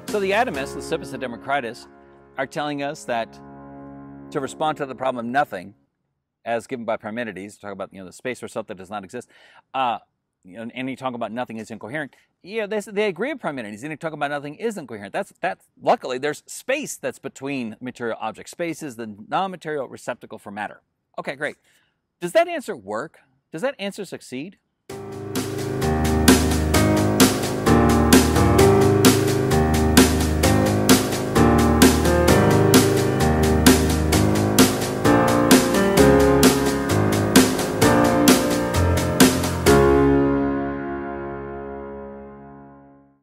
So the atomists, the Civis and Democritus, are telling us that to respond to the problem of nothing, as given by Parmenides, talk about the space or self that does not exist, and you talk about nothing is incoherent. Yeah, they agree with Parmenides. And you talk about nothing is incoherent. That's luckily there's space that's between material objects. Space is the non-material receptacle for matter. Okay, great. Does that answer work? Does that answer succeed?